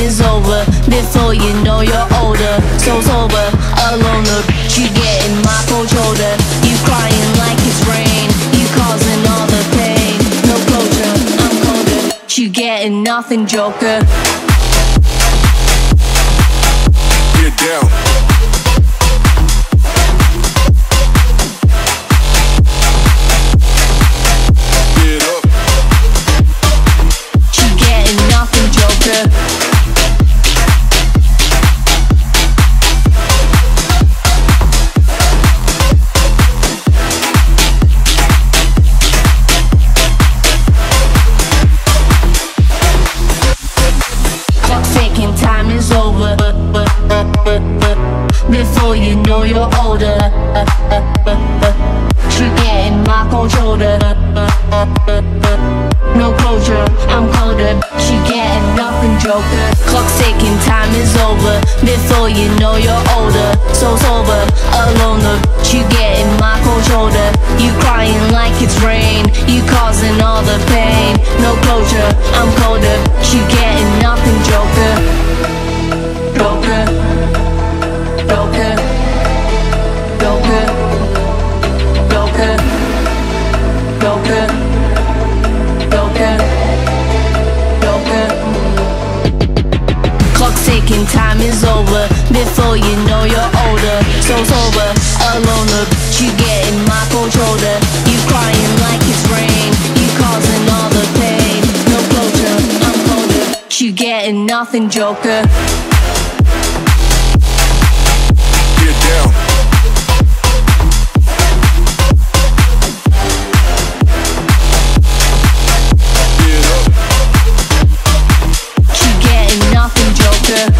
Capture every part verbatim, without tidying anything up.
is over. Before you know you're older. So sober, alone, the bitch you get in my cold shoulder. You crying like it's rain, you causing all the pain. No closure, I'm colder, you getting nothing, joker. Get down. Time is over. Before you know you're older. You getting my cold shoulder. No closure, I'm colder. You getting nothing, joker. Clock's ticking, time is over. Before you know you're older. So sober, alone, the you getting my cold shoulder. You crying like it's rain, you causing all the pain. No closure, I'm colder. You getting nothing, joker. Joker, joker, joker, joker, joker, joker, joker. Clock's ticking, time is over. Before you know you're older. So sober, alone, the bitch you getting my cold shoulder. You crying like it's rain, you causing all the pain. No closure, I'm colder. You getting nothing, joker. Get down. Get up. You getting nothing, joker.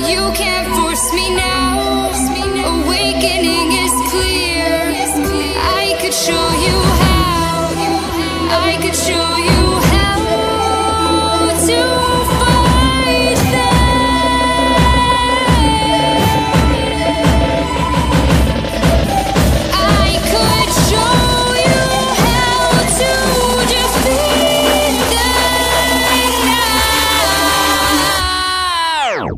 You can't force me now. Awakening is clear. I could show you how. I could show you how to fight them. I could show you how to defeat them now.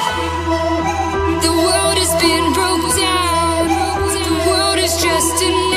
The world has been broke down. The world is just an